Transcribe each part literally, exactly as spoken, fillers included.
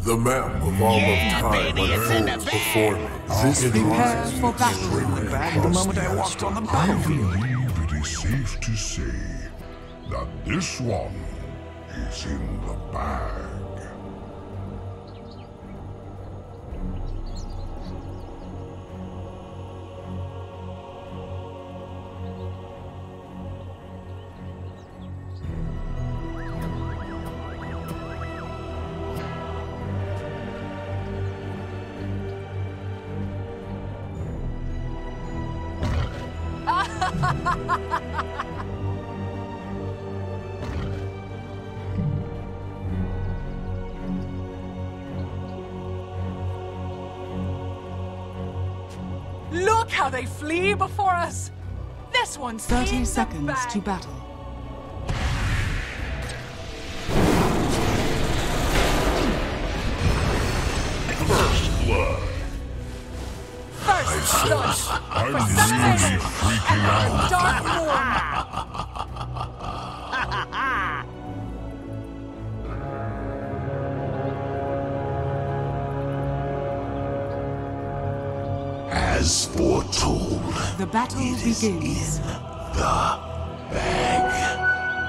The map of all Yeah, of time baby, it's in the unfolds bag. before me. This Prepare for battle. Went back the moment I walked on the I battlefield. believe it is safe to say that this one is in the bag. Look how they flee before us! This one's Thirty in the seconds bag. to battle. First blood. First blood I'm for really sunward freaking out. dark moon. As foretold, The battle it is begins. in the bag.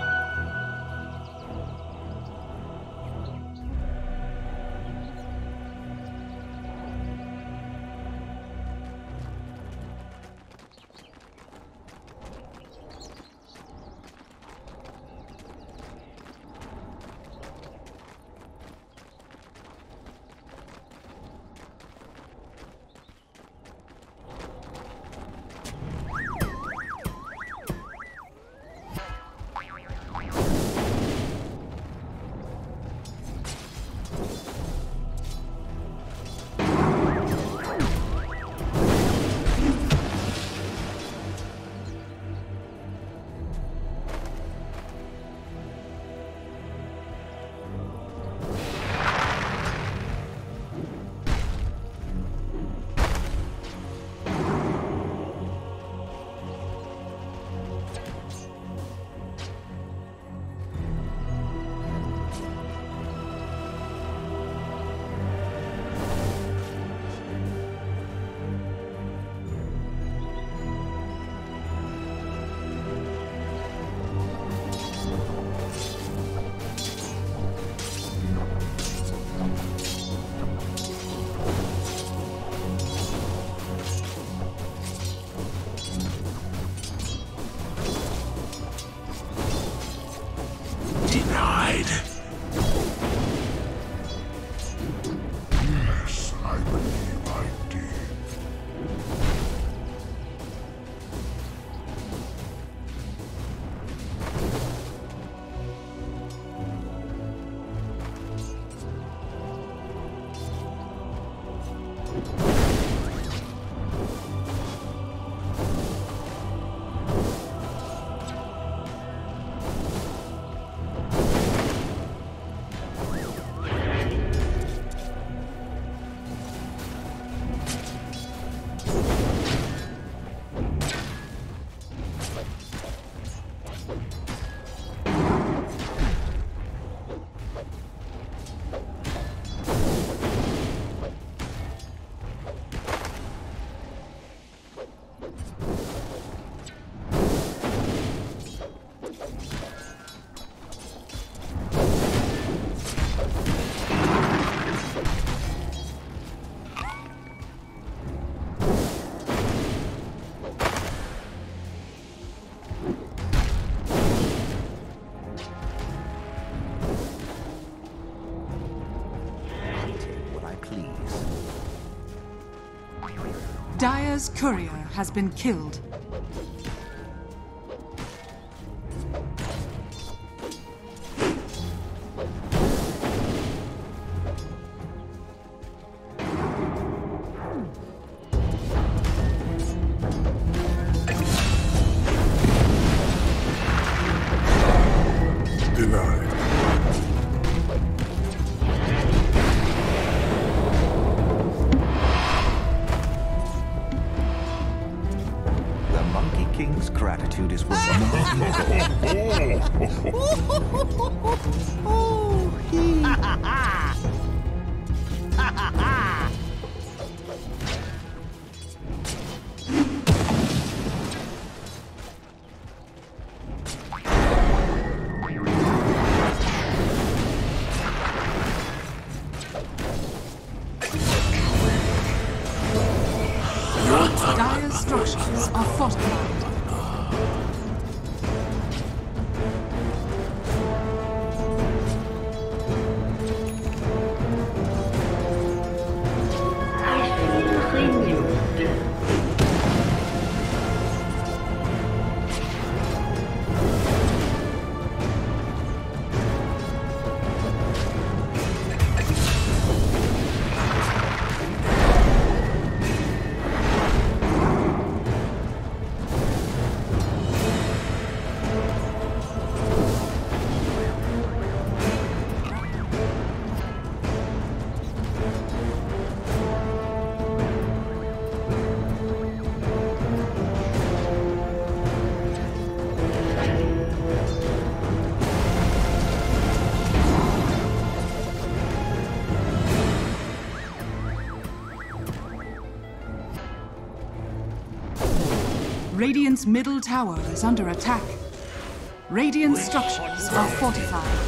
Denied. Yes, I believe I did. Dire's courier has been killed. Denied. The Monkey King's gratitude is remarkable. Radiant's middle tower is under attack. Radiant structures are fortified.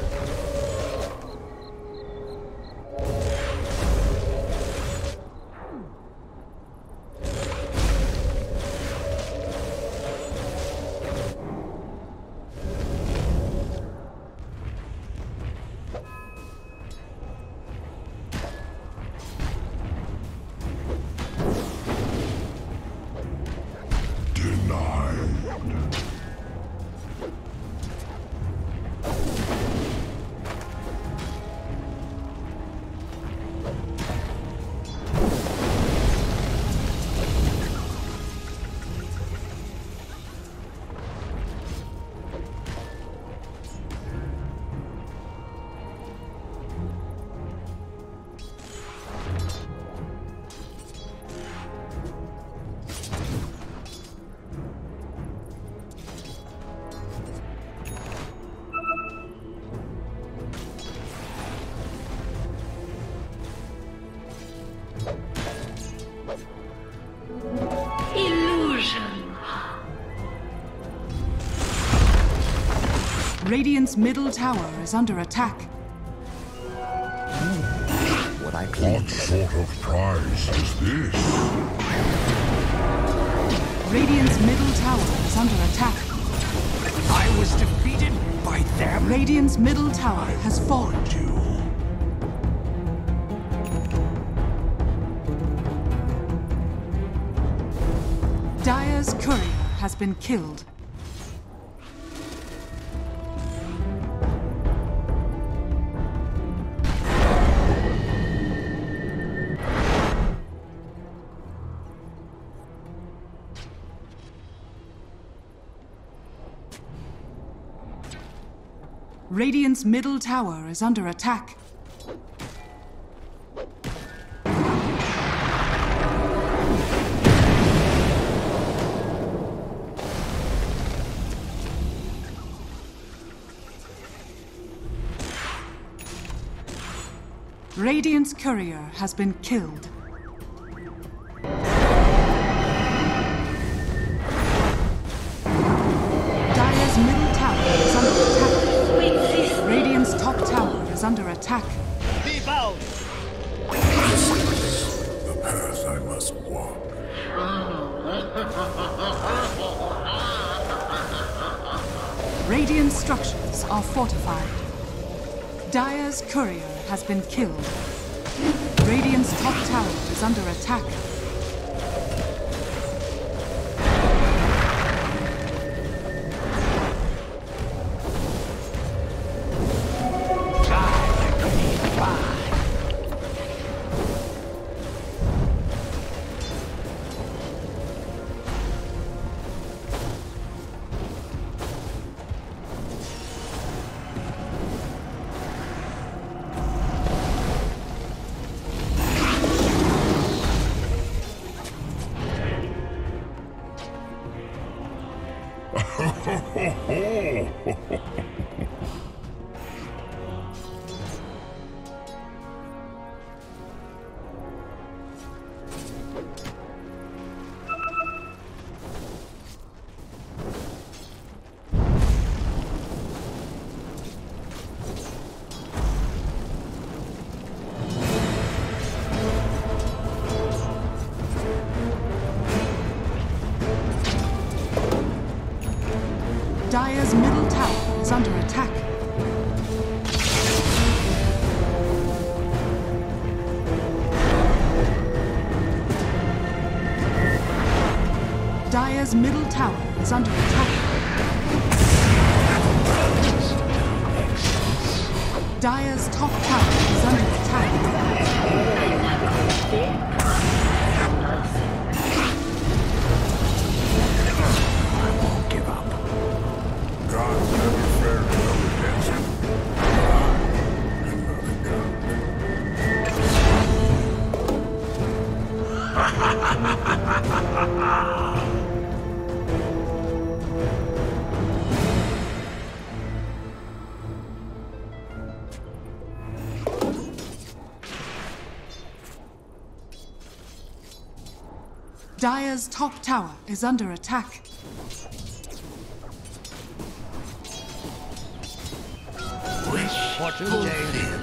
Radiant's middle tower is under attack. What I claim. What sort of prize is this? Radiant's middle tower is under attack. I was defeated by them. Radiant's middle tower has fallen. Dire's courier has been killed. Radiant's middle tower is under attack. Radiant's courier has been killed. Dire's middle tower is under attack. Radiant's top tower is under attack. Be bound! The path I must walk. Radiant structures are fortified. Dire's courier has been killed. Radiant's top tower is under attack. Dire's middle tower is under attack. Dire's middle tower is under attack. Dire's top tower is under attack. God's never fair to no redemption. Dire's top tower is under attack. Wish fulfilled.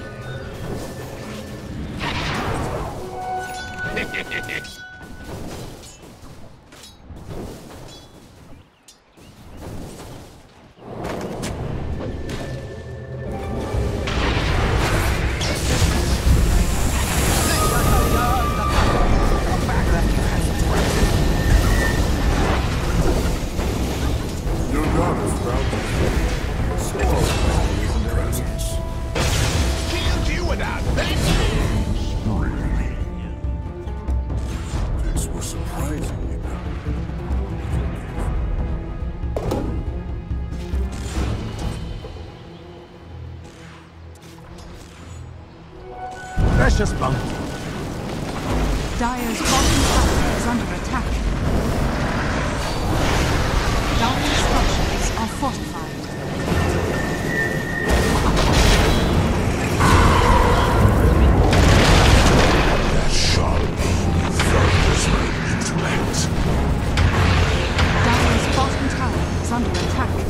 Precious bounty. Dire's bottom tower is under attack. Dire's structures are fortified. That shall be furthers my intellect. Dire's bottom tower is under attack.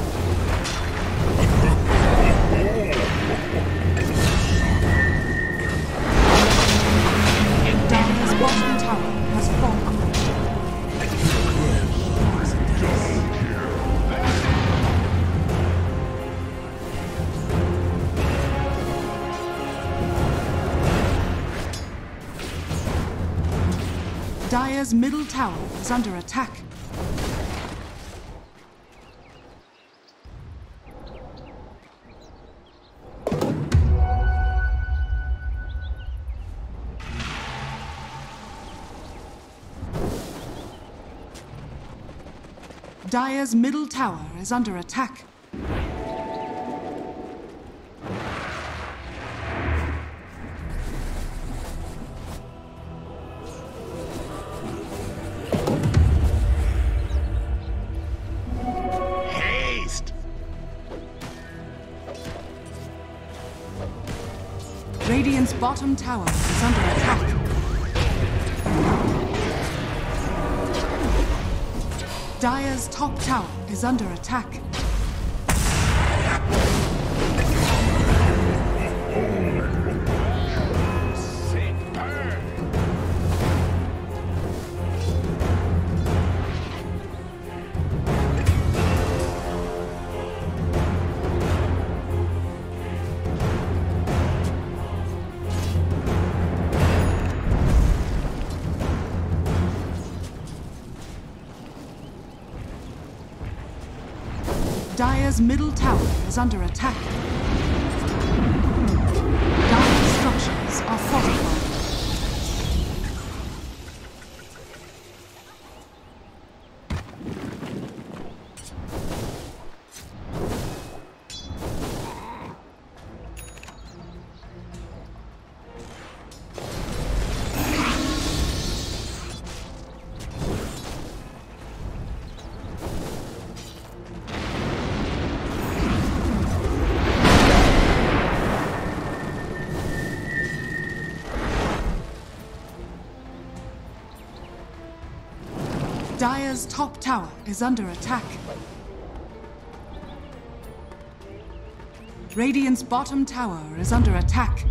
Dire's bottom tower has fallen. Dire's middle tower is under attack. Dire's middle tower is under attack. Haste! Radiant's bottom tower is under attack. Dire's top tower is under attack. Dire's middle tower is under attack. Dire's structures are fortified. Dire's top tower is under attack. Radiant's bottom tower is under attack.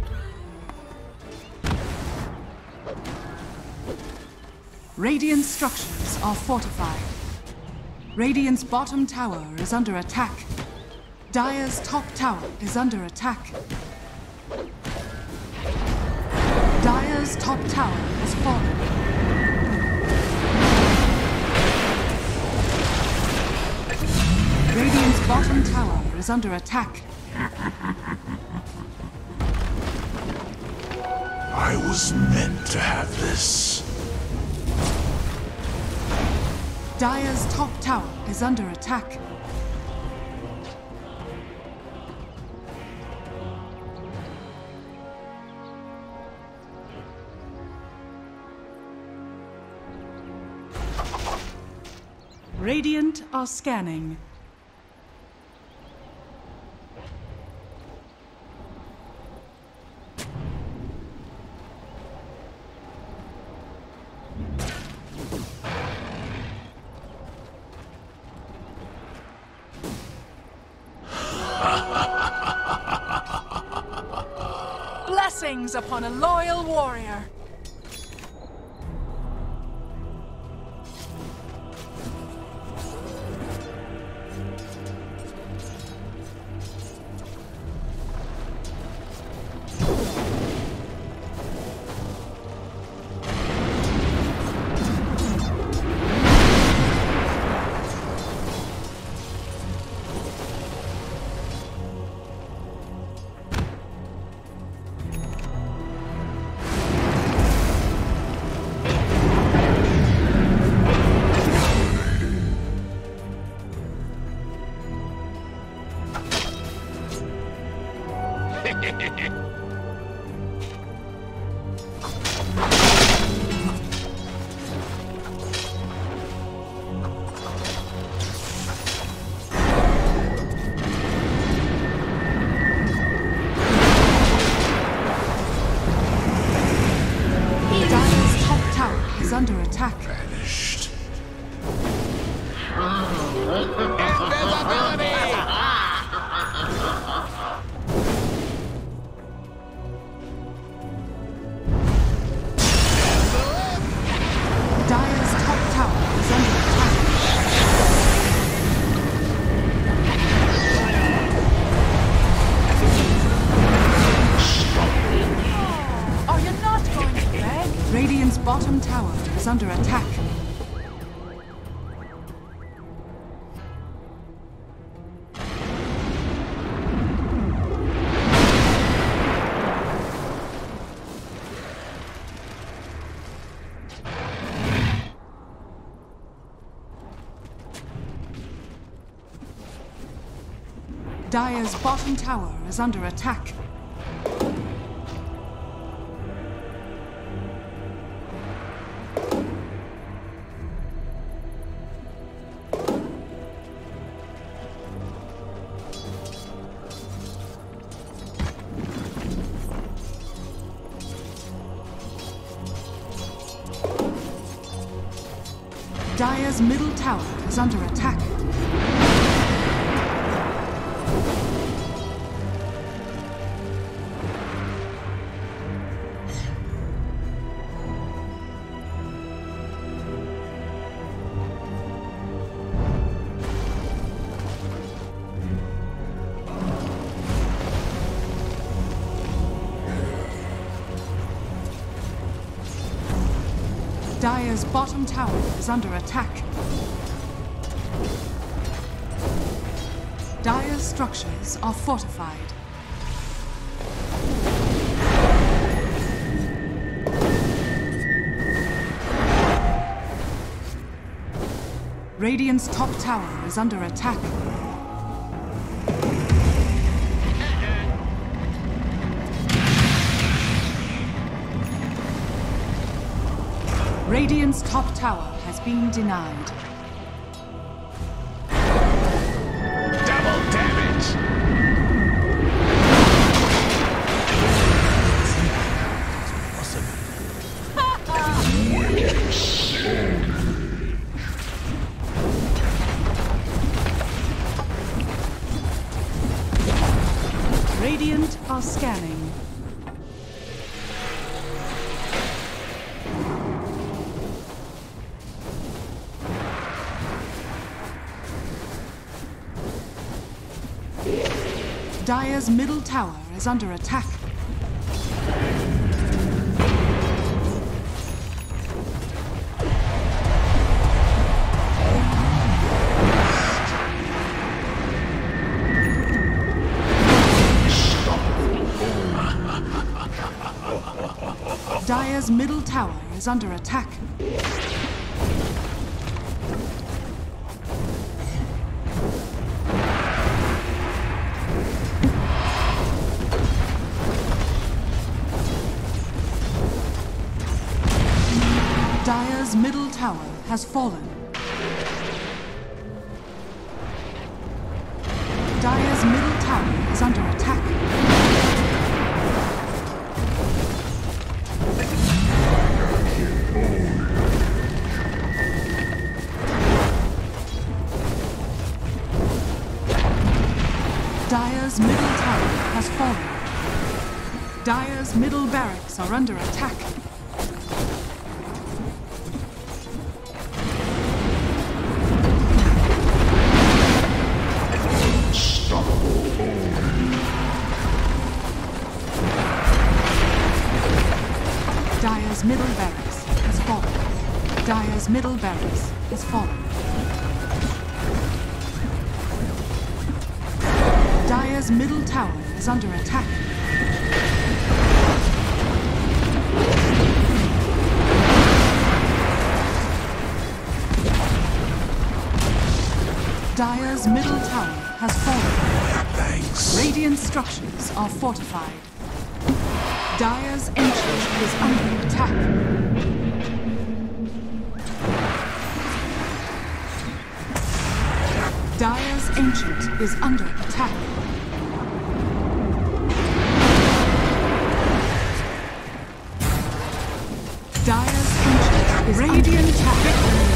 Radiant structures are fortified. Radiant's bottom tower is under attack. Dire's top tower is under attack. Dire's top tower has fallen. Radiant's bottom tower is under attack. I was meant to have this. Dire's top tower is under attack. Radiant are scanning. blessings upon a loyal warrior. Under attack. Vanished. Dire's top tower is under attack. Are you not going to beg? Radiant's bottom tower is under attack. Dire's bottom tower is under attack. Dire's middle tower is under attack. Dire's bottom tower is under attack. Dire's structures are fortified. Radiant's top tower is under attack. Radiant's top tower has been denied. Double damage! Radiant are scanning. Dire's middle tower is under attack. Dire's middle tower is under attack. Dire's middle tower has fallen. Dire's middle tower is under attack. Dire's middle tower has fallen. Dire's middle barracks are under attack. Dire's middle barracks has fallen. Dire's middle barracks has fallen. Dire's middle tower is under attack. Dire's middle tower has fallen. Thanks. Radiant structures are fortified. Dire's ancient is under attack. Dire's ancient is under attack. Dire's ancient is Radiant under attack.